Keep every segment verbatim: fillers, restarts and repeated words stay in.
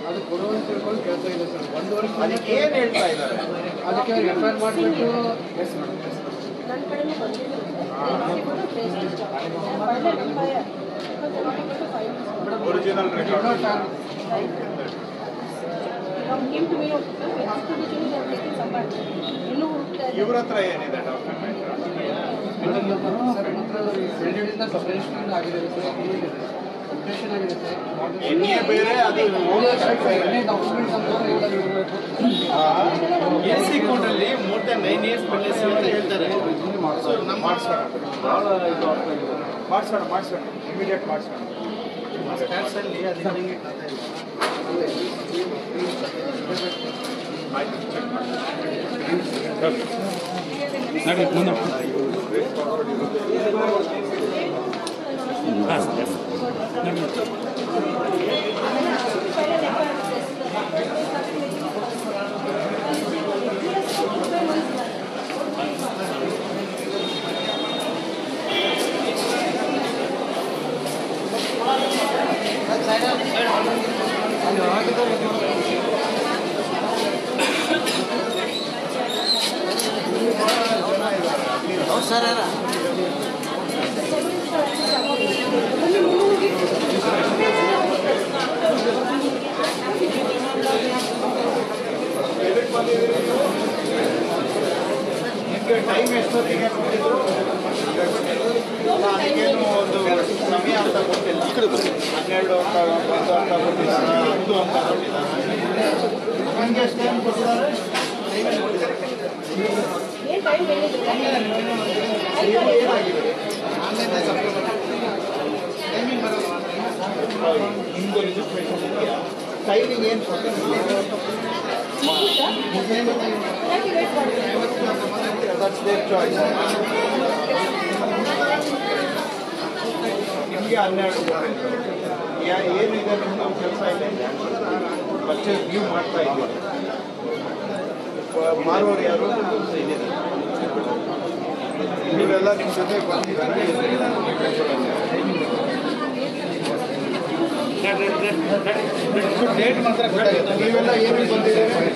ಅದು ಕೊಡುವಂತ ತಿಳ್ಕೊಂಡು ಕೇಳ್ತಾ ಇದೆ ಸರ್. ಒಂದು ವರ್ಷ ಅದಕ್ಕೆ ಏನು ಹೇಳ್ತಾ ಇದ್ದಾರೆ? ಅದಕ್ಕೆ ಅವ್ರು ಎಫ್ ಐ ಆರ್ ಮಾಡಿಬಿಟ್ಟು ಎಸ್ ಮೇಡಮ್ ನನ್ನ ಕಡೆನೂ ಬಂದಿಲ್ಲ. ಒರಿಜಿನಲ್ ರೆಕಾರ್ಡ್ ಇವ್ರ ಹತ್ರ ಏನಿದೆ ಡಾಕ್ಯುಮೆಂಟ್? ಸರ್ ಮಾತ್ರ ಎರಡರಿಂದ ಸಪ್ರೇಷನ್ ಆಗಿದೆ ಸರ್. ಸಪ್ರೇಷನ್ ಆಗಿದೆ ಸರ್. ಎಣ್ಣೆ ಬೇರೆ ಅದು ಎಣ್ಣೆ ಡಾಕ್ಯುಮೆಂಟ್ಸ್ ಅಂತ ಎಲ್ಲ ಇರಬೇಕು. ಎಸ್ ಸಿ ಕೋರ್ಟಲ್ಲಿ more than nine years pendency ಅಂತ ಹೇಳ್ತಾರೆ. ನಮ್ಮ ಮಾಡಿಸೋಣ ಮಾಡಿಸೋಣ ಮಾಡಿಸೋಣ ಇಮಿಡಿಯೇಟ್ ಮಾಡಿಸೋಣ. ಸ್ಟ್ಯಾಟ್ಸಲ್ಲಿ ಅದು ಹಿಂಗೆ ಆಯ್ತು ಚೆಕ್ ಮಾಡಿ. ಸರ್ ನಿಮಗೆ ಟೈಮ್ ಎಷ್ಟೊತ್ತಿಗೆ ಕೊಟ್ಟಿದ್ರು? ನನಗೇನು ಒಂದು ಸಮಯ ಅಂತ ಗೊತ್ತಿಲ್ಲ. ಹನ್ನೆರಡು ಅಂತ ಒಂದು ಅಂತ ಕೊಟ್ಟಿದ್ದಾರೆ, ಹತ್ತು ಅಂತ ಕೊಟ್ಟಿದ್ದಾರೆ. ನಿಮಗೆ ಎಷ್ಟು ಟೈಮ್ ಕೊಟ್ಟಿದ್ದಾರೆ? ನಿಮ್ಮದು ರಿಜಿಸ್ಟ್ರೇಷನ್ ಇದೆಯಾ? ಟೈಮಿಂಗ್ ಏನು ದಟ್ಸ್ ದೇರ್ ಚಾಯ್ಸ್. ನಿಮಗೆ ಹನ್ನೆರಡು ಯಾ ಏನಿದೆ ನಿಮ್ಮದು ಕೆಲಸ ಇದೆ, ಪರ್ಚೇಸ್ ನೀವು ಮಾಡ್ತಾ ಇದ್ದೀರಿ. ಮಾರುವವರು ಯಾರು? ನೀವೆಲ್ಲ ನಿಮ್ಮ ಜೊತೆ ಬಂದಿದ್ದಾರೆ. ಡೇಟ್ ಮಾತ್ರ ನೀವೆಲ್ಲ ಏನು ಬಂದಿದ್ದೀರಿ?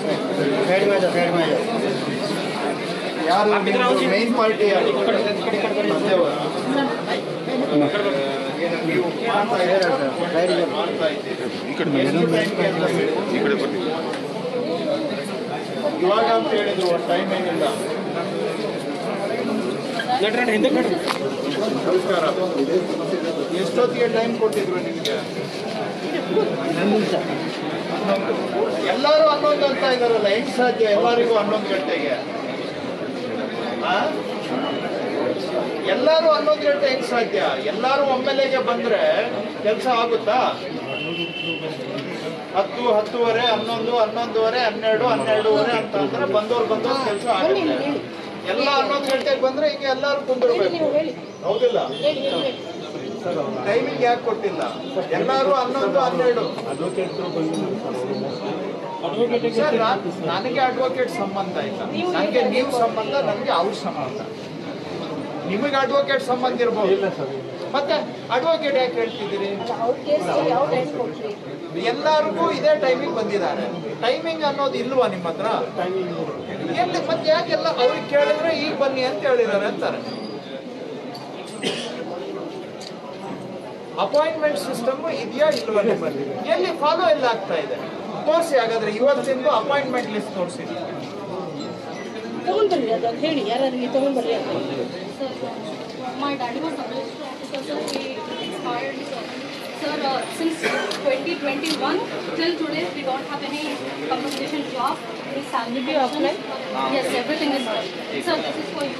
ಯಾರು ಮೈನ್ ಪಾರ್ಟಿ ಯಾರು? ನೀವು ಮಾಡ್ತಾ ಇದ್ದೀರಿ ಮಾಡ್ತಾ ಇದ್ದೀರಿ ಇವಾಗ ಅಂತ ಹೇಳಿದ್ರು. ಒಂದು ಟೈಮ್ ಏನಿಲ್ಲ. ನಮಸ್ಕಾರ. ಎಷ್ಟೊತ್ತಿಗೆ ಟೈಮ್ ಕೊಟ್ಟಿದ್ರು ನಿಮಗೆ? ಎಲ್ಲರೂ ಹನ್ನೊಂದು ಅಂತ ಇದಾರಲ್ಲ, ಹೆಂಗ್ ಸಾಧ್ಯ ಎಲ್ಲರಿಗೂ ಹನ್ನೊಂದು ಗಂಟೆಗೆ? ಎಲ್ಲರೂ ಹನ್ನೊಂದು ಗಂಟೆ ಹೆಂಗ್ ಸಾಧ್ಯ? ಎಲ್ಲರೂ ಒಮ್ಮೆಲೆಗೆ ಬಂದ್ರೆ ಕೆಲಸ ಆಗುತ್ತಾ? ಹತ್ತು ಹತ್ತುವರೆ ಹನ್ನೊಂದು ಹನ್ನೊಂದುವರೆ ಹನ್ನೆರಡು ಹನ್ನೆರಡುವರೆ ಅಂತ ಅಂದ್ರೆ ಬಂದವ್ರು ಬಂದವ್ರು ಕೆಲಸ ಆಗುತ್ತೆ. ಎಲ್ಲ ಹನ್ನೊಂದು ಗಂಟೆಗೆ ಬಂದ್ರೆ ಈಗ ಎಲ್ಲರೂ ಕುಂದಿರ್ಬೇಕು, ಹೌದಿಲ್ಲ? ಟೈಮಿಂಗ್ ಯಾಕೆ ಕೊಟ್ಟಿಲ್ಲ? ಎಲ್ಲರೂ ಹನ್ನೊಂದು ಹನ್ನೆರಡು. ಸರ್ ನನಗೆ ಅಡ್ವೊಕೇಟ್ ಸಂಬಂಧ ಇಲ್ಲ, ನನಗೆ ನೀವು ಸಂಬಂಧ, ನನಗೆ ಅವ್ರ ಸಂಬಂಧ. ನಿಮಗೆ ಅಡ್ವೊಕೇಟ್ ಸಂಬಂಧ ಇರ್ಬೋದು, ಮತ್ತೆ ಅಡ್ವೊಕೇಟ್ ಯಾಕೆ ಹೇಳ್ತಿದ್ದೀರಿ? ಎಲ್ಲರಿಗೂ ಇದೇ ಟೈಮಿಂಗ್ ಬಂದಿದ್ದಾರೆ. ಟೈಮಿಂಗ್ ಅನ್ನೋದು ಇಲ್ವಾ ನಿಮ್ಮ ಹತ್ರ? ಎಲ್ಲಿ ಮತ್ತೆ ಯಾಕೆಲ್ಲ ಅವ್ರಿಗೆ ಕೇಳಿದ್ರೆ ಈಗ ಬನ್ನಿ ಅಂತ ಹೇಳಿದ್ದಾರೆ ಅಂತಾರೆ. ಅಪಾಯಿಂಟ್ಮೆಂಟ್ ಸಿಸ್ಟಮ್ ಇದೆಯಾ ಇಲ್ವಾ ನಿಮ್ಮಲ್ಲಿ? ಎಲ್ಲಿ ಫಾಲೋ ಎಲ್ಲ ಆಗ್ತಾ ಇದೆ? ತೋರಿಸಿ ಹಾಗಾದ್ರೆ ಇವತ್ತಿಂದ ಅಪಾಯಿಂಟ್ಮೆಂಟ್ ಲಿಸ್ಟ್ ತೋರಿಸಿ. ತಗೊಂಡ್ಬರ್ರಿ, ಅದು ಹೇಳಿ ಯಾರಿಗೆ ತಗೊಂಡ್ಬರ್ರಿ ಅಂತ. My daddy was a police officer, sir. He expired, sir. Sir, uh, since twenty twenty-one till today, we don't have any compensation job, any salary. Did you apply? Yes, everything is done. Sir, this is for you.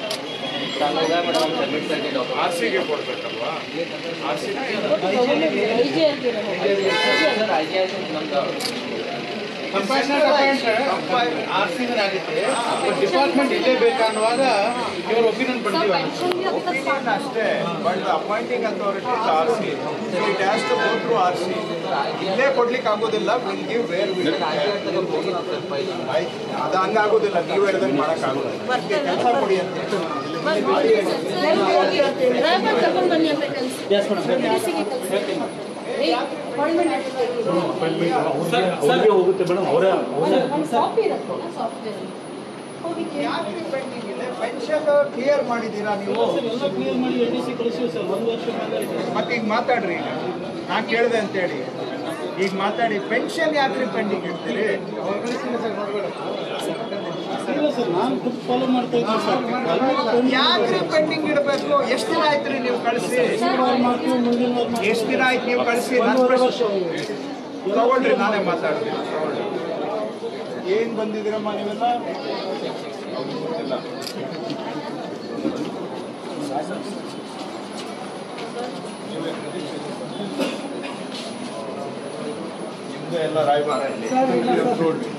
R ಸಿಗೆ ಕೊಡ್ಬೇಕಲ್ವಾ? R C R C department ಇಲ್ಲೇ ಬೇಕನ್ನುವಾಗ ಇವ್ರ opinion ಪಡ್ತೀವಿ. Opinion ಅಷ್ಟೇ, but appointing authority R C. It has to go through R C. ಇಲ್ಲೇ ಕೊಡ್ಲಿಕ್ಕೆ ಆಗೋದಿಲ್ಲ. ವಿಲ್ ಗಿವ್ ವೇರ್ ಅದು ಹಂಗಾಗೋದಿಲ್ಲ. ನೀವು ಹೇಳಿದಂಗೆ ಮಾಡೋಕ್ಕಾಗೋದಿಲ್ಲ. ಕೆಲಸ ಕೊಡಿ ಅಂತ ತಗೊಂಡು ಬನ್ನಿ ಅಂತ ಕಳಿಸಿ. ಅಪಾಯಿಂಟ್ಮೆಂಟ್ ಅವ್ರಿಗೆ ಹೋಗುತ್ತೆ ಮೇಡಮ್ ಅವರೇ ಒಂದು ಕಾಪಿ ಇರುತ್ತಲ್ಲ ಸಾಫ್ಟ್ವೇರ್ ಹೋಗಿ ಯಾಕೆ ಪೆಂಡಿಂಗ್ ಇದೆ? ಪೆನ್ಷನ್ ಕ್ಲಿಯರ್ ಮಾಡಿದ್ದೀರಾ ನೀವು? ಎಲ್ಲ ಕ್ಲಿಯರ್ ಮಾಡಿ ಎನ್ ಡಿ ಸಿ ಕಳಿಸಿವಿ ಸರ್ ಒಂದು ವರ್ಷ ಮೇಲೆ. ಮತ್ತೆ ಈಗ ಮಾತಾಡ್ರಿ, ಈಗ ನಾ ಕೇಳಿದೆ ಅಂತೇಳಿ ಈಗ ಮಾತಾಡಿ. ಪೆನ್ಷನ್ ಯಾಕ್ರಿ ಪೆಂಡಿಂಗ್ ಇಡ್ತೀರಿ? ಇಲ್ಲ ಸರ್, ನಾನು ಫಾಲೋ ಮಾಡ್ತಾ ಇದ್ದೀನಿ ಸರ್. ಯಾಕ್ರಿ ಪೆಂಡಿಂಗ್ ಇಡಬೇಕು? ಎಷ್ಟು ದಿನ ಆಯ್ತು ರೀ ನೀವು ಕಳಿಸಿ? ಮಾಡ್ತೀವಿ ಮುಂದಿನ ವಾರ ಮಾಡ್ತೀವಿ. ಎಷ್ಟು ದಿನ ಆಯ್ತು ನೀವು ಕಳಿಸಿ? ಒಂದೂವರೆ ವರ್ಷ ತಗೊಳ್ರಿ, ನಾನೇ ಮಾತಾಡ್ತೀನಿ. ಏನು ಬಂದಿದ್ದೀರಮ್ಮ ನೀವೆಲ್ಲ? ಗೊತ್ತಿಲ್ಲ. ನಿಮ್ದು ಎಲ್ಲ ರಾಯಭಾರ ಇಲ್ಲಿ.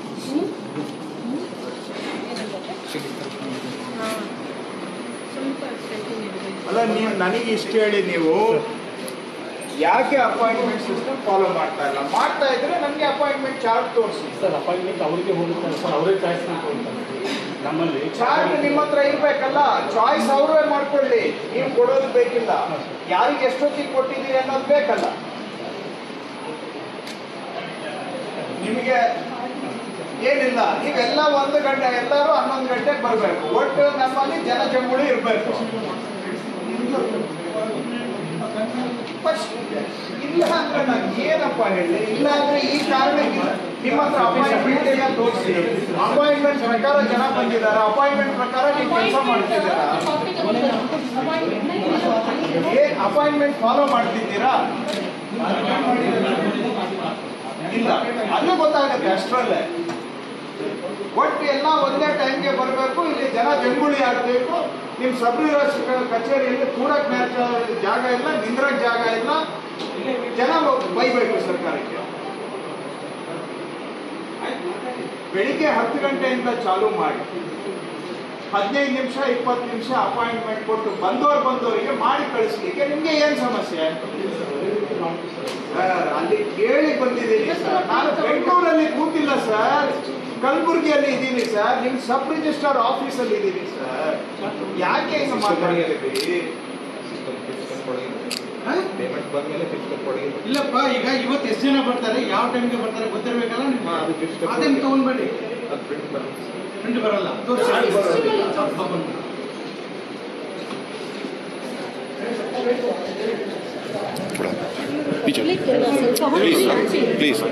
ಅಲ್ಲ, ನೀವು ನನಗೆ ಇಷ್ಟು ಹೇಳಿ, ನೀವು ಯಾಕೆ ಅಪಾಯಿಂಟ್ಮೆಂಟ್ ಸಿಸ್ಟಮ್ ಫಾಲೋ ಮಾಡ್ತಾ ಇಲ್ಲ? ಮಾಡ್ತಾ ಇದ್ರೆ ನನಗೆ ಅಪಾಯಿಂಟ್ಮೆಂಟ್ ಚಾರ್ಟ್ ತೋರಿಸಿ. ಸರ್ ಅಪಾಯಿಂಟ್ಮೆಂಟ್ ಅವ್ರಿಗೆ ಹೋಗುತ್ತೆ ಸರ್, ಅವರೇ ಚಾಯ್ಸ್ ಮಾಡ್ಕೊಳ್ತಾರೆ. ನಮ್ಮಲ್ಲಿ ಚಾರ್ಟ್ ನಿಮ್ಮ ಹತ್ರ ಇರ್ಬೇಕಲ್ಲ, ಚಾಯ್ಸ್ ಅವರೇ ಮಾಡ್ಕೊಳ್ಳಿ, ನೀವು ಕೊಡೋದು ಬೇಕಿಲ್ಲ. ಯಾರಿಗೆ ಎಷ್ಟೊತ್ತಿಗೆ ಕೊಟ್ಟಿದ್ದೀರಿ ಅನ್ನೋದು ಬೇಕಲ್ಲ ನಿಮಗೆ. ಏನಿಲ್ಲ, ನೀವೆಲ್ಲ ಒಂದು ಗಂಟೆ, ಎಲ್ಲರೂ ಹನ್ನೊಂದು ಗಂಟೆಗೆ ಬರಬೇಕು. ಒಟ್ಟು ನಮ್ಮಲ್ಲಿ ಜನ ಜಂಗುಳಿ ಇರಬೇಕು. ಇಲ್ಲ ಅಂದ್ರೆ ನಾನು ಏನಪ್ಪ ಹೇಳಿ? ಇಲ್ಲ ಅಂದ್ರೆ ಈ ಕಾರಣಕ್ಕೆ ನಿಮ್ಮ ಹತ್ರ ಅಪಾಯಿಂಟ್ಮೆಂಟ್ ತೋರಿಸಿ. ಅಪಾಯಿಂಟ್ಮೆಂಟ್ ಪ್ರಕಾರ ಜನ ಬಂದಿದ್ದಾರೆ, ಅಪಾಯಿಂಟ್ಮೆಂಟ್ ಪ್ರಕಾರ ನೀವು ಕೆಲಸ ಮಾಡ್ತಿದ್ದೀರಾ? ಏನ್ ಅಪಾಯಿಂಟ್ಮೆಂಟ್ ಫಾಲೋ ಮಾಡ್ತಿದ್ದೀರಾ? ಇಲ್ಲ, ಅಲ್ಲೇ ಗೊತ್ತಾಗುತ್ತೆ ಅಷ್ಟರಲ್ಲೇ. ಒಟ್ಟು ಎಲ್ಲ ಒಂದೇ ಟೈಮ್ಗೆ ಬರಬೇಕು. ಇಲ್ಲಿ ಜನ ಜಂಗುಳಿ ಆಗಬೇಕು. ನಿಮ್ಮ ಸಬ್ ರಿಜಿಸ್ಟ್ರಾರ್ ಕಚೇರಿಯಲ್ಲಿ ಕೂಡಕ್ ಜಾಗ ಇಲ್ಲ, ನಿಂದ್ರಕ್ ಜಾಗ ಇಲ್ಲ. ಜನ ಬೈಬೇಕು ಸರ್ಕಾರಕ್ಕೆ. ಬೆಳಿಗ್ಗೆ ಹತ್ತು ಗಂಟೆಯಿಂದ ಚಾಲೂ ಮಾಡಿ ಹದಿನೈದು ನಿಮಿಷ ಇಪ್ಪತ್ತು ನಿಮಿಷ ಅಪಾಯಿಂಟ್ಮೆಂಟ್ ಕೊಟ್ಟು ಬಂದವರು ಬಂದವರಿಗೆ ಮಾಡಿ ಕಳಿಸ್ಲಿಕ್ಕೆ ನಿಮ್ಗೆ ಏನ್ ಸಮಸ್ಯೆ? ಅಲ್ಲಿ ಕೇಳಿ ಬಂದಿದ್ದೀನಿ ಸರ್. ನಾನು ಬೆಂಗಳೂರಲ್ಲಿ ಕೂತಿಲ್ಲ ಸರ್, ಕಲಬುರಗಿಯಲ್ಲಿ ಇದ್ದೀನಿ ಸರ್. ನಿಮ್ ಸಬ್ ರಿಜಿಸ್ಟ್ರಾರ್ ಆಫೀಸಲ್ಲಿ ಇದ್ದೀನಿ ಸರ್. ಯಾಕೆ ಹಿಂಗೆ ಮಾತಾಡ್ತೀವಿ? ಇಲ್ಲಪ್ಪ, ಈಗ ಇವತ್ತು ಎಷ್ಟು ಜನ ಬರ್ತಾರೆ, ಯಾವ ಟೈಮ್ಗೆ ಬರ್ತಾರೆ ಗೊತ್ತಿರ್ಬೇಕಲ್ಲ ನಿಮ್ಗೆ. ಅದನ್ನ ತಗೊಂಡ್ಬೇಡಿ, ಪ್ರಿಂಟ್ ಬರಲ್ಲ. Please.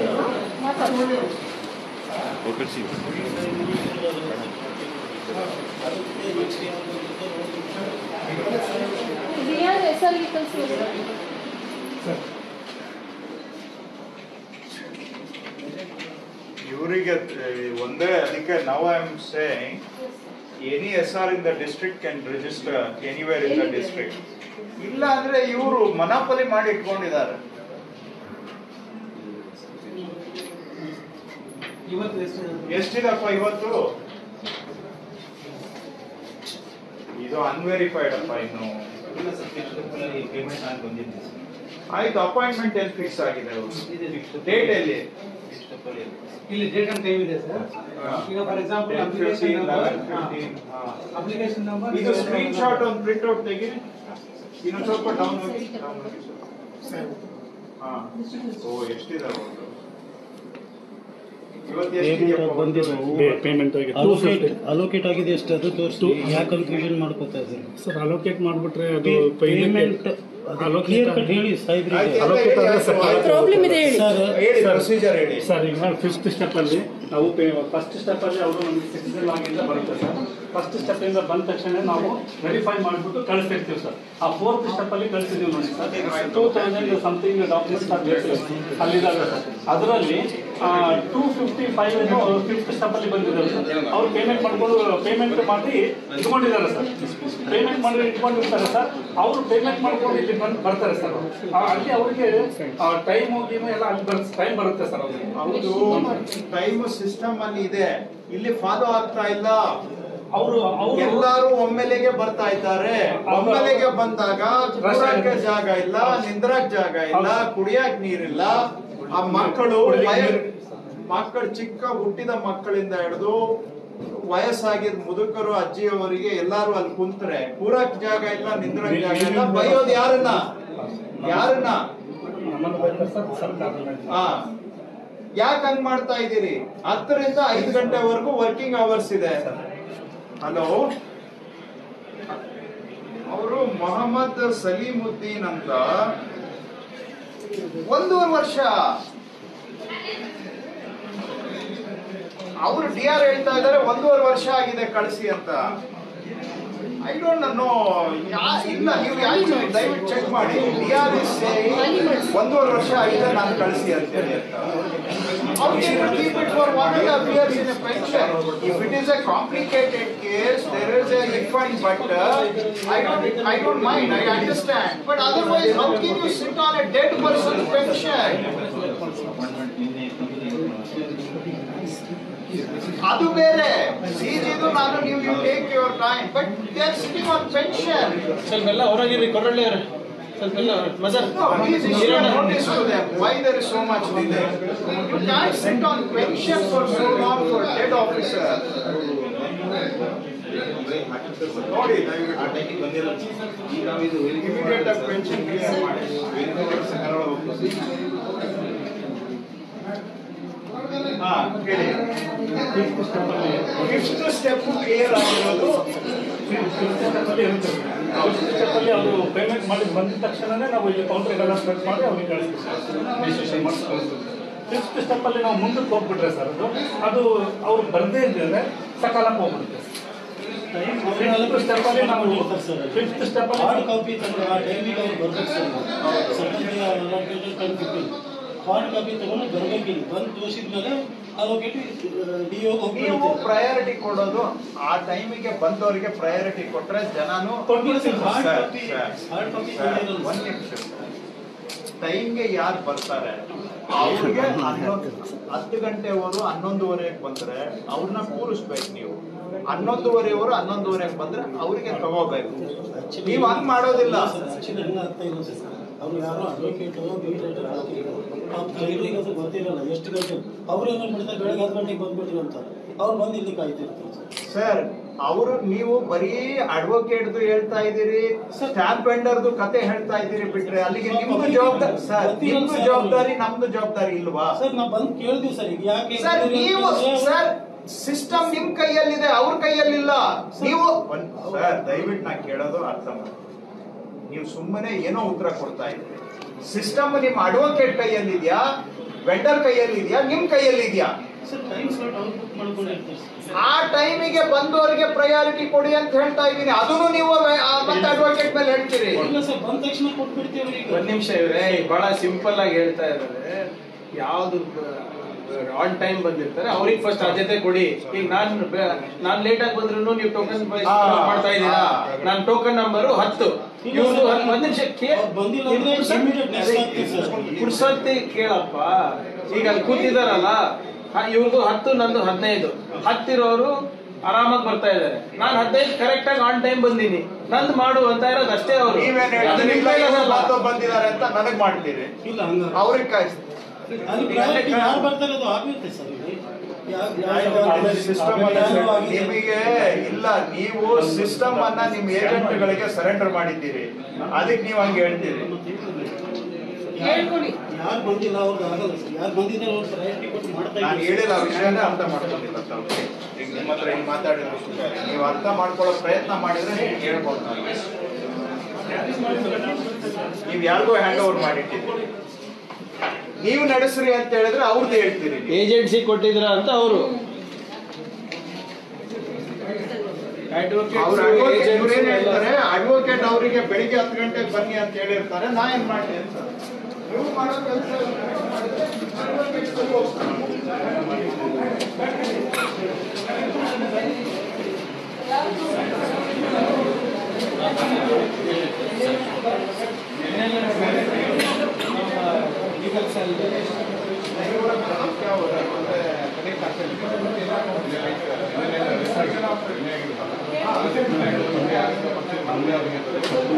ಇವರಿಗೆ ಒಂದೇ, ಅದಕ್ಕೆ ನಾವು I am saying any S R in the district can register anywhere in the district. ಇಲ್ಲ ಅಂದ್ರೆ ಇವರು ಮನಾಪಲಿ ಮಾಡಿ ಇಟ್ಕೊಂಡಿದ್ದಾರೆ. ಎಷ್ಟಿದಪ್ಪ ಇವತ್ತು? ಇದು ಅನ್ವೆರಿಫೈಡ್ ಅಪ್ಪ. ಇನ್ನು ಆಯ್ತು, ಅಪಾಯಿಂಟ್ಮೆಂಟ್ ಎಲ್ಲಿ ಫಿಕ್ಸ್ ಆಗಿದೆ? ಡೇಟ್ ಎಲ್ಲಿ? ಇಲ್ಲಿ ಡೇಟ್ ಅಂಡ್ ಟೈಮ್ ಇದೆ ಸರ್. ಈಗ for example application application number ಇದು ಸ್ಕ್ರೀನ್ ಶಾಟ್ ಒಂದು ಪ್ರಿಂಟ್ ಔಟ್ ತೆಗೀರಿ. ಇನ್ನೊಂದು ಸ್ವಲ್ಪ ಡೌನ್ ಹೋಗಿ. ಹಾ, ಓ ಎಷ್ಟಿದಾವೆ? ಪೇಮೆಂಟ್ ಅಲೋಕೇಟ್ ಆಗಿದೆ ಎಷ್ಟು ಅದು ತೋರಿಸಿ. ಯಾಕೆ ಕನ್ಫ್ಯೂಷನ್ ಮಾಡ್ಕೋತಾ ಇದ್ದಾರೆ ಸರ್? ಅಲೋಕೇಟ್ ಮಾಡ್ಬಿಟ್ರೆ ಅದು ಪೇಮೆಂಟ್ ಕ್ಲಿಯರ್ ಕಟ್ ಹೇಳಿ ಸಾಹೇಬ್ರಿಗೆ. ಪ್ರಾಬ್ಲಮ್ ಇದೆ ಹೇಳಿ ಸರ್. ಪ್ರೊಸೀಜರ್ ಹೇಳಿ ಸರ್. ಈಗ ಫಿಫ್ತ್ ಸ್ಟೆಪ್ ಅಲ್ಲಿ ನಾವು ಫಸ್ಟ್ ಸ್ಟೆಪ್ ಅಲ್ಲಿ ಅವರು ನಮಗೆ ಸಿಟಿಸನ್ ಲಾಗಿಂದ ಬರುತ್ತೆ ಸರ್. ಫಸ್ಟ್ ಸ್ಟೆಪ್ ಇಂದ ಬಂದ ತಕ್ಷಣ ನಾವು ವೆರಿಫೈ ಮಾಡಿಬಿಟ್ಟು ಕಳಿಸ್ತಿರ್ತೀವಿ ಸರ್. ಆ ಫೋರ್ತ್ ಸ್ಟೆಪ್ ಅಲ್ಲಿ ಕಳಿಸಿದೀವಿ ನೋಡಿ sir. Two thousand something documents ಅಲ್ಲಿದ್ದಾವೆ ಸರ್. ಅದರಲ್ಲಿ two fifty five fifth step ಅಲ್ಲಿ ಬಂದಿದ್ದಾರೆ ಸರ್. ಅವ್ರು ಪೇಮೆಂಟ್ ಮಾಡ್ಕೊಂಡು ಪೇಮೆಂಟ್ ಮಾಡಿ ಇಟ್ಕೊಂಡಿದ್ದಾರೆ ಸರ್. ಪೇಮೆಂಟ್ ಮಾಡಿ ಇಟ್ಕೊಂಡಿರ್ತಾರೆ ಸರ್. ಅವರು ಪೇಮೆಂಟ್ ಮಾಡ್ಕೊಂಡು ಇಲ್ಲಿ ಬಂದು ಬರ್ತಾರೆ ಸರ್. ಅಲ್ಲಿ ಅವರಿಗೆ ಟೈಮ್ ಗೀಮು ಎಲ್ಲ ಅಲ್ಲಿ ಬರ್ ಟೈಮ್ ಬರುತ್ತೆ ಸರ್ ಅವ್ರಿಗೆ. ಹೌದು, ಟೈಮ್ ಸಿಸ್ಟಮ್ ಅಲ್ಲಿ ಇದೆ, ಇಲ್ಲಿ ಫಾಲೋ ಆಗ್ತಾ ಇಲ್ಲ. ಅವರು ಎಲ್ಲರೂ ಒಮ್ಮೆಲೆಗೆ ಬರ್ತಾ ಇದ್ದಾರೆ. ಒಮ್ಮೆಲೆಗೆ ಬಂದಾಗ ಕೂರಕ್ಕೆ ಜಾಗ ಇಲ್ಲ, ನಿಂದ್ರಕ್ ಜಾಗ ಇಲ್ಲ, ಕುಡಿಯಕ್ ನೀರಿಲ್ಲ. ಆ ಮಕ್ಕಳು ಮಕ್ಕಳು ಚಿಕ್ಕ ಹುಟ್ಟಿದ ಮಕ್ಕಳಿಂದ ಹಿಡಿದು ವಯಸ್ಸಾಗಿದ್ ಮುದುಕರು, ಅಜ್ಜಿಯವರಿಗೆ ಎಲ್ಲಾರು ಅಲ್ಲಿ ಕುಂತ್ರೆ ಕೂರಕ್ ಜಾಗ ಇಲ್ಲ, ನಿಂದ್ರಕ್ ಜಾಗ ಇಲ್ಲ. ಬೈಯೋದು ಯಾರನ್ನ? ಯಾರನ್ನ? ನಮ್ಮನ್ನು ಬೈತಾರೆ ಸರ್ ಸ್ವಲ್ಪ ಅದನ್ನ ಹಾ ಯಾಕೆ ಹಂಗ್ ಮಾಡ್ತಾ ಇದ್ದೀರಿ? ಹತ್ತರಿಂದ ಐದು ಗಂಟೆವರೆಗೂ ವರ್ಕಿಂಗ್ ಅವರ್ಸ್ ಇದೆ. ಹಲೋ, ಅವರು ಮೊಹಮ್ಮದ್ ಸಲೀಮುದ್ದೀನ್ ಅಂತ ಒಂದೂವರೆ ವರ್ಷ ಅವರು ಡಿ ಆರ್ ಹೇಳ್ತಾ ಇದ್ದಾರೆ ಒಂದೂವರೆ ವರ್ಷ ಆಗಿದೆ ಕಳಿಸಿ ಅಂತ. ಐ ಡೋಂಟ್ ನೋ, ಇಲ್ಲ ನೀವು ಯಾಕೆ ದಯವಿಟ್ಟು ಚೆಕ್ ಮಾಡಿ. ಡಿ ಆರ್ ಇಸ್ ಒಂದೂವರೆ ವರ್ಷ ಆಗಿದೆ ನಾನು ಕಳಿಸಿ ಅಂತೇಳಿ ಅಂತ. Keep it for one and a half years in a pension. If it is a complicated case, there is a refund, but uh, I don't, I don't mind. I understand. But otherwise, how can you sit on a dead person's pension? ಅದು ಬೇರೆ ಸಿಜಿದು ನಾನು ನೀವು you take your time, but they are sitting on pension. ಸ್ವಲ್ಪ ಎಲ್ಲ ಹೊರಗಿರಿ ಕೊರಳ್ಳಿ ಸ್ವಲ್ಪ ಎಲ್ಲ ಮಜರ್ notice to them why there is so much delay. You can't sit on pension for so long for dead officer. ನೋಡಿ ಇಮಿಡಿಯೇಟ್ ಆಗಿ pension clear ಮಾಡಿ. ಹಾ ಹೇಳಿ. ಫಿಫ್ತ್ ಸ್ಟೆಪ್ ಕ್ಲಿಯರ್ ಆಗಿರೋದು. ಸ್ಟೆಪ್ಪಲ್ಲಿ ಅವರು ಪೇಮೆಂಟ್ ಮಾಡಿ ಬಂದ ತಕ್ಷಣನೇ ನಾವು ಇಲ್ಲಿ ಕೌಂಟ್ರಿಗೆಲ್ಲ ಸ್ಟಾರ್ಟ್ ಮಾಡಿ ಅವ್ರಿಗೆ ಕಳಿಸ್ತೀವಿ, ರಿಜಿಸ್ಟ್ರೇಷನ್ ಮಾಡಿ ಕಳಿಸ್ತೀವಿ. ಫಿಫ್ತ್ ಸ್ಟೆಪ್ಪಲ್ಲಿ ನಾವು ಮುಂದಕ್ಕೆ ಹೋಗ್ಬಿಟ್ರೆ ಸರ್ ಅದು ಅದು ಅವ್ರು ಬರದೇ ಇದ್ದರೆ ಸಕಾಲಕ್ಕೆ ಹೋಗ್ಬಿಡುತ್ತೆ. ಫಿಫ್ತ್ ಸ್ಟೆಪ್ಪಲ್ಲಿ ನಾವು ಫಿಫ್ತ್ ಸ್ಟೆಪ್ಪಲ್ಲಿ ಹಾರ್ಡ್ ಕಾಪಿ ತಗೊಂಡು ಆ ಟೈಮಿಗೆ ಅವ್ರು ಬರ್ಬೇಕು ಸರ್. ಹಾರ್ಡ್ ಕಾಪಿ ತಗೊಂಡು ಬರ್ಬೇಕಿಲ್ಲ, ಬಂದು ತೋರಿಸಿದ ಮೇಲೆ ಅಲೋಕೇಟ್ ಡಿ ಓ ನೀವು ಪ್ರಯಾರಿಟಿ ಕೊಡೋದು ಆ ಟೈಮಿಗೆ ಬಂದವರಿಗೆ ಪ್ರಯಾರಿಟಿ ಕೊಟ್ರೆ ಜನನು ಹಾರ್ಡ್ ಕಾಪಿ ಹಾರ್ಡ್ ಕಾಪಿ ಒಂದ್ ನಿಮಿಷ ಟೈಮ್ಗೆ ಯಾರು ಬರ್ತಾರೆ ಅವ್ರಿಗೆ ಹತ್ತು ಗಂಟೆವರು ಹನ್ನೊಂದುವರೆಗೆ ಬಂದ್ರೆ ಅವ್ರನ್ನ ಕೂರಿಸ್ಬೇಕು. ನೀವು ಹನ್ನೊಂದುವರೆಯವರು ಹನ್ನೊಂದುವರೆಗೆ ಬಂದ್ರೆ ಅವ್ರಿಗೆ ತಗೋಬೇಕು. ನೀವು ಹಂಗ್ ಮಾಡೋದಿಲ್ಲ. ಅರ್ಥ ಇಲ್ಲ ಸರ್, ಅವ್ರು ಯಾರೋ ಅಡ್ವೊಕೇಟು ಮ್ಯೂಸಿಲೇಟರ್ ಹಾಕಿದ್ರು ಅದು ಗೊತ್ತಿರಲ್ಲ ಎಷ್ಟು ಗಂಟೆ. ಅವ್ರು ಏನೋ ಮಾಡ್ತಾರೆ ಬೆಳಗ್ಗೆ ಹತ್ತು ಗಂಟೆಗೆ ಬಂದ್ಬಿಟ್ರು ಅಂತ ಅವ್ರು ಬಂದು ಇಲ್ಲಿ ಕಾಯ್ತಿರ್ತಾರೆ ಸರ್. ಅವರು ನೀವು ಬರೀ ಅಡ್ವೊಕೇಟ್ದು ಹೇಳ್ತಾ ಇದ್ದೀರಿ, ಸ್ಟ್ಯಾಂಪ್ ವೆಂಡರ್ದು ಕತೆ ಹೇಳ್ತಾ ಇದ್ದೀರಿ ಬಿಟ್ರೆ ಅಲ್ಲಿಗೆ ನಿಮ್ದು ಜವಾಬ್ದಾರಿ ಸರ್, ನಿಮ್ದು ಜವಾಬ್ದಾರಿ ನಮ್ದು ಜವಾಬ್ದಾರಿ ಇಲ್ವಾ ಸರ್? ನಾವು ಬಂದು ಕೇಳ್ತೀವಿ ಸರ್. ಈಗ ಯಾಕೆ ಸರ್ ನೀವು ಸರ್ ಸಿಸ್ಟಮ್ ನಿಮ್ ಕೈಯಲ್ಲಿದೆ, ಅವ್ರ ಕೈಯಲ್ಲಿಲ್ಲ. ನೀವು ಸರ್ ದಯವಿಟ್ಟು ನಾ ಕೇಳೋದು ಅರ್ಥ ಮಾಡಿ. ನೀವು ಸುಮ್ಮನೆ ಏನೋ ಉತ್ತರ ಕೊಡ್ತಾ ಇದ್ದೀರಿ. ಸಿಸ್ಟಮ್ ನಿಮ್ ಅಡ್ವೊಕೇಟ್ ಕೈಯಲ್ಲಿದ್ಯಾ, ವೆಂಡರ್ ಕೈಯಲ್ಲಿದ್ಯಾ, ನಿಮ್ ಕೈಯಲ್ಲಿದ್ಯಾ? ಆ ಟೈಮಿಗೆ ಬಂದವರಿಗೆ ಪ್ರಯಾರಿಟಿ ಕೊಡಿ ಅಂತ ಹೇಳ್ತಾ ಇದ್ದೀನಿ. ಅದನ್ನು ನೀವು ಮತ್ತೆ ಅಡ್ವೊಕೇಟ್ ಮೇಲೆ ಹೇಳ್ತೀರಿ. ಬಂದ ತಕ್ಷಣ ಕೊಟ್ಬಿಡ್ತೀವಿ. ಒಂದ್ ನಿಮಿಷ ಇವ್ರೆ ಬಹಳ ಸಿಂಪಲ್ ಆಗಿ ಹೇಳ್ತಾ ಇದ್ದಾರೆ. ಯಾವ್ದು ಆನ್ ಟೈಮ್ ಬಂದಿರ್ತಾರೆ ಅವ್ರಿಗೆ ಫಸ್ಟ್ ಆದ್ಯತೆ ಕೊಡಿ. ಈಗ ನಾನ್ ನಾನ್ ಲೇಟ್ ಆಗಿ ಬಂದ್ರು ನೀವು ಟೋಕನ್ ಮಾಡ್ತಾ ಇದ್ದೀರಾ. ನಾನ್ ಟೋಕನ್ ನಂಬರ್ ಹತ್ತು, ಇವ್ರದ್ದು ಒಂದ್ ನಿಮಿಷ ಪುರ್ಸತ್ತಿ ಕೇಳಪ್ಪ. ಈಗ ಅಲ್ಲಿ ಕೂತಿದಾರಲ್ಲ, ಇವ್ರದ್ದು ಹತ್ತು ನಂದು ಹದಿನೈದು. ಹತ್ತಿರೋರು ಆರಾಮಾಗಿ ಬರ್ತಾ ಇದಾರೆ. ನಾನ್ ಹದಿನೈದು ಕರೆಕ್ಟ್ ಆಗಿ ಆನ್ ಟೈಮ್ ಬಂದೀನಿ, ನಂದು ಮಾಡು ಅಂತ ಇರೋದು ಅಷ್ಟೇ. ಅವ್ರು ಬಂದಿದ್ದಾರೆ ಅಂತ ನನಗ್ ಮಾಡ್ತೀರಿ, ಅವ್ರಿಗೆ ಕಾಯಿಸ್ತೀರಿ. ನಿಮಗೆ ಇಲ್ಲ, ನೀವು ಸಿಸ್ಟಮ್ ಅನ್ನ ನಿಮ್ ಏಜೆಂಟ್ ಗಳಿಗೆ ಸರೆಂಡರ್ ಮಾಡಿದ್ದೀರಿ, ಅದಕ್ಕೆ ನೀವು ಹಂಗೆ ಹೇಳ್ತೀರಿ. ಯಾರು ಬಂದಿಲ್ಲ ಅವ್ರಿಗೆ ಆಗಲ್ಲ ಸರ್. ಯಾರು ಬಂದಿದ್ದಾರೆ ಅವ್ರು ಪ್ರಯಾರಿಟಿ ಕೊಟ್ಟು ಮಾಡ್ತಾ ನಾನು ಹೇಳಿಲ್ಲ ಆ ವಿಷಯನೇ ಅರ್ಥ ಮಾಡ್ಕೊಂಡಿಲ್ಲ ತಾವು. ಈಗ ನಿಮ್ಮ ಹತ್ರ ಹಿಂಗ್ ಮಾತಾಡಿದ್ರು ನೀವು ಅರ್ಥ ಮಾಡ್ಕೊಳ್ಳೋ ಪ್ರಯತ್ನ ಮಾಡಿದ್ರೆ ನೀವು ಹೇಳ್ಬೋದು. ನೀವು ಯಾರಿಗೋ ಹ್ಯಾಂಡ್ ಓವರ್ ಮಾಡಿಟ್ಟಿದ್ದೀರಿ, ನೀವು ನಡೆಸ್ರಿ ಅಂತ ಹೇಳಿದ್ರೆ ಅವ್ರದ್ದು ಹೇಳ್ತೀರಿ. ಏಜೆನ್ಸಿ ಕೊಟ್ಟಿದ್ರ ಅಂತ ಅವರು ಹೇಳ್ತಾರೆ. ಅಡ್ವೊಕೇಟ್ ಅವರಿಗೆ ಬೆಳಿಗ್ಗೆ ಹತ್ತು ಗಂಟೆಗೆ ಬನ್ನಿ ಅಂತ ಹೇಳಿರ್ತಾರೆ. ನಾ ಏನ್ ಮಾಡ್ತೀನಿ ಅಂತ ನೀವು ಮಾಡೋ ಕೆಲಸ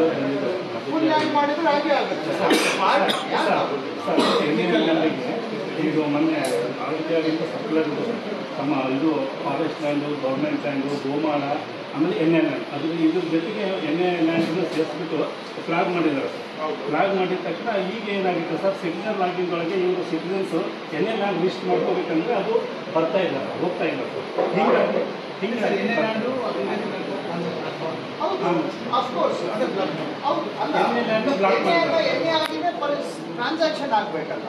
ಮಾಡಿದ್ರೆ ಹಾಗೆ ಆಗುತ್ತೆ. ಇದು ಮೊನ್ನೆ ಆರೋಗ್ಯದಿಂದ ಸಪ್ಲರ್ ತಮ್ಮ ಇದು ಫಾರೆಸ್ಟ್ ಲ್ಯಾಂಡು ಗೌರ್ಮೆಂಟ್ ಲ್ಯಾಂಡು ಗೋಮಾಳ ಆಮೇಲೆ ಎನ್ ಎ ಲ್ಯಾಂಡ್ ಅದ್ರ ಇದ್ರ ಜೊತೆಗೆ ಎನ್ ಎ ಲ್ಯಾಂಡನ್ನು ಸೇರಿಸ್ಬಿಟ್ಟು ಫ್ಲಾಗ್ ಮಾಡಿದ್ದಾರೆ ಸರ್. ಫ್ಲಾಗ್ ಮಾಡಿದ ತಕ್ಷಣ ಈಗ ಏನಾಗುತ್ತೆ ಸರ್, ಸಿಟಿಜನ್ ಲಾಗಿಂಗ್ ಒಳಗೆ ಇವರು citizens N A land list ಮಾಡ್ಕೋಬೇಕಂದ್ರೆ ಅದು ಬರ್ತಾ ಇಲ್ಲ ಸರ್, ಹೋಗ್ತಾ ಇಲ್ಲ ಸರ್. ಹೀಗಾಗಿ ಹಿಂಗಾಗಿ ಎನ್ ಎ ಲ್ಯಾಂಡು ಬ್ಲಾಕ್ ಮಾಡ್ತಾರೆ. ಟ್ರಾನ್ಸಾಕ್ಷನ್ ಆಗ್ಬೇಕಲ್ಲ.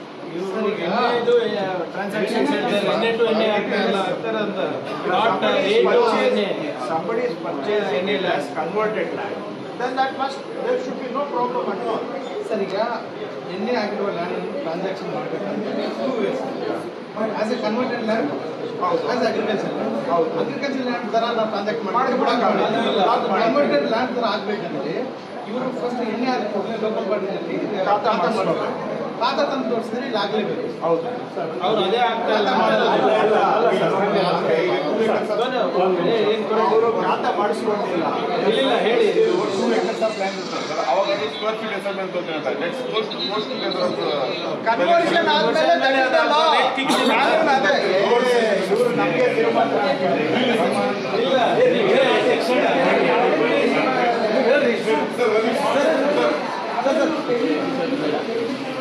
ಟ್ರಾನ್ಸಾಕ್ಷನ್ ಎಣ್ಣೆ ಟು ಎಣ್ಣೆ ಆಗ್ತಾರಲ್ಲ ಅಂತ not A to N A. Somebody is purchased any land, converted land, then that must, there should be no problem at all. Sir, ಈಗ N A ಆಗಿರುವ land transaction ಮಾಡಬೇಕಂದ್ರೆ two ways. As a converted land, as agriculture ಹೌದು. Agriculture land ಥರ ನಾವು transact ಮಾಡಿ converted land ಥರ ಆಗಬೇಕಂದ್ರೆ ಇವರು ಫಸ್ಟ್ ಎಣ್ಣೆ ಆದ ಕೂಡಲೇ ಲೋಕಲ್ ಬಾಡಿನಲ್ಲಿ ಖಾತಾ ಖಾತಾ ಮಾಡಿಸ್ಬೇಕು. ಮಾಡಬೇಕು. ಖಾತಾ ತಂದು ತೋರಿಸಿದ್ರೆ ಇಲ್ಲಿ ಆಗಲೇಬೇಕು. ಹೌದು. ಅವ್ರು ಅದೇ ಆಗ್ತಾ ಇಲ್ಲ. ಅವರು ಖಾತಾ ಮಾಡಿಸ್ಕೊಂಡಿಲ್ಲ. ಇಲ್ಲ ಹೇಳಿ. ಅವಾಗ ಸ್ಕ್ವೇರ್ ಫೀಟ್ ಹೆಸರು ಮೇಲೆ ತೋರ್ಸ್ಕೊಂತಾರೆ. ನೆಕ್ಸ್ಟ್ ಪೋಸ್ಟ್ ಪೋಸ್ಟ್ ಕನ್ವರ್ಷನ್ ಆದ್ಮೇಲೆ ನಡೆಯುತ್ತಲ್ಲ. ಕಾನೂನು ಅದೇ. ಇವರು ನಮಗೆ ತೀರ್ಮಾನ ಇಲ್ಲ ಹೇಳ್ರಿ.